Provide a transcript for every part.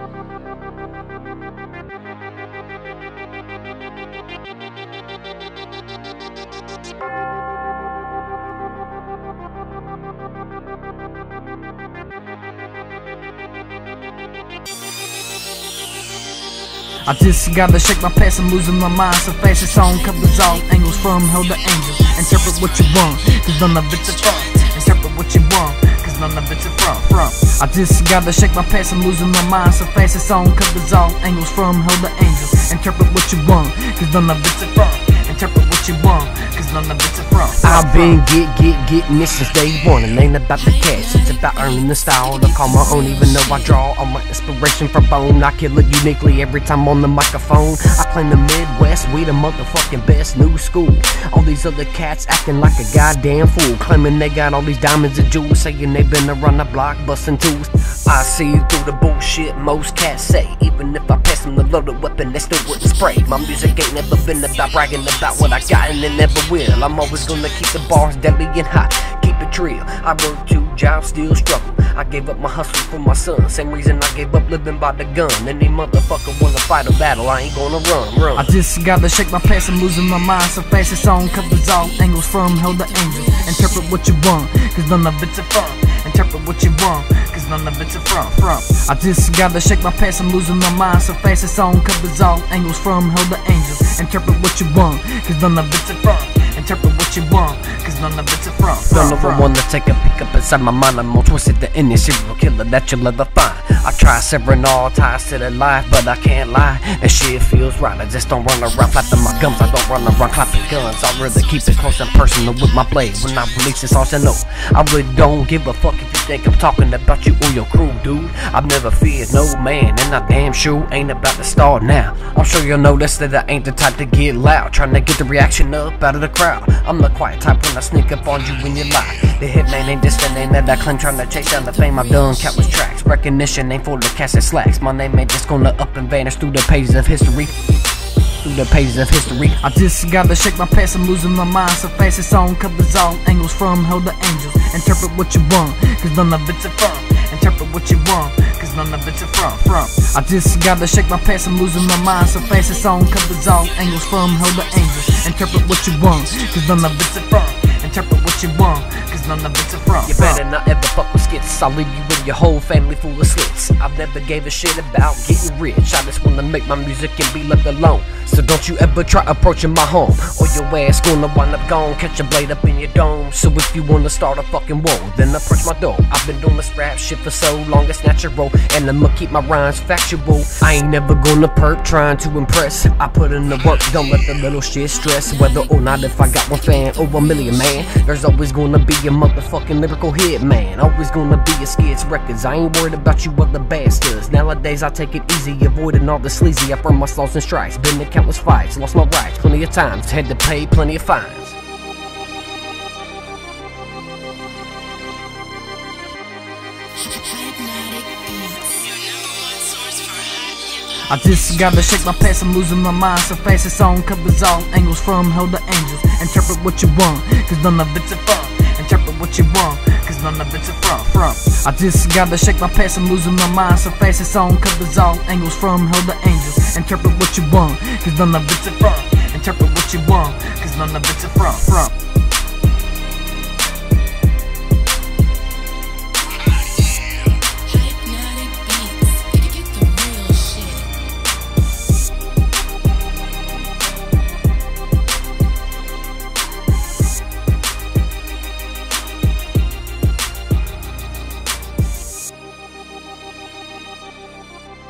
I just gotta shake my past, I'm losing my mind so fast. This song covers all angles from hell to angels. Interpret what you want, cause none of it's a front. Interpret what you want, cause none of it's a front. I just gotta shake my past, I'm losing my mind so fast. This song covers all angles from hell to angels. Interpret what you want, cause none of it's a front. Interpret what you want, cause none of it's a front. I've been getting this since day one. It ain't about the cash, it's about earning the style. The karma, I don't even know I draw all my inspiration from bone. I kill it uniquely every time on the microphone. I claim the Midwest, we the motherfucking best. New school, all these other cats acting like a goddamn fool, claiming they got all these diamonds and jewels, saying they been around the block busting tools. I see through the bullshit most cats say. Even if I pass them the loaded weapon, they still wouldn't spray. My music ain't never been about bragging about what I got, and it never will. I'm always gonna keep the bars deadly and hot, keep it real. I work 2 jobs, still struggle. I gave up my hustle for my son, same reason I gave up living by the gun. Any motherfucker wanna fight a battle, I ain't gonna run. I just gotta shake my past, I'm losing my mind so fast. This song covers all angles from hell to angels. Interpret what you want, cause none of it's a front. Interpret what you want, cause none of it's a front. I just gotta shake my past, I'm losing my mind so fast. This song covers all angles from hell to angels. Interpret what you want, cause none of it's a front. Interpret what you want, cause none of it's a front. Don't ever wanna take a peek up inside my mind. I'm more twisted than any serial killer that you'll ever find. I try severing all ties to the life, but I can't lie, that shit feels right. I just don't run around flapping my gums, I don't run around clapping guns. I'd rather keep it close and personal with my blade. When I release this arsenal, I really don't give a fuck if you think I'm talking about you or your crew, dude. I've never feared no man, and I damn sure ain't about to start now. I'm sure you'll notice that I ain't the type to get loud, trying to get the reaction up out of the crowd. I'm the quiet type when I sneak up on you when you lie. The hitman ain't this the name that I claim, trying to chase down the fame. I've done countless tracks, recognition ain't for the cast and slacks. My name ain't just gonna up and vanish through the pages of history. I just gotta shake my past, I'm losing my mind so fast. This song covers all angles from hell to angels. Interpret what you want, cause none of it's a front. Interpret what you want, cause none of it's a front. I just gotta shake my past, I'm losing my mind so fast. This song covers all angles from hell to angels. Interpret what you want, cause none of it's a front. Interpret what you want, cause none of it's a front. You better not ever fuck with Skitz, I'll leave you with your whole family full of slits. I've never gave a shit about getting rich, I just wanna make my music and be left alone. So don't you ever try approaching my home, or your ass gonna wind up gone, catch a blade up in your dome. So if you wanna start a fucking war, then approach my door. I've been doing this rap shit for so long, it's natural, and I'ma keep my rhymes factual. I ain't never gonna perk trying to impress, I put in the work, don't let the little shit stress. Whether or not if I got 1 fan or 1 million, man, there's always gonna be a motherfucking lyrical hit, man. Always gonna be a Skitz Records. I ain't worried about you other bastards. Nowadays I take it easy, avoiding all the sleazy. I burn my salts and strikes, been in countless fights, lost my rights plenty of times, had to pay plenty of fines. I just gotta shake my past, I'm losing my mind so fast. This song covers all angles from hell to angels. Interpret what you want, cause none of it's a front. Interpret what you want, cause none of it's a front. I just gotta shake my past, I'm losing my mind so fast. This song covers all angles from hell to angels. Interpret what you want, cause none of it's a front. Interpret what you want, cause none of it's a front.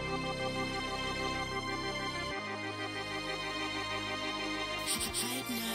Hypnotic.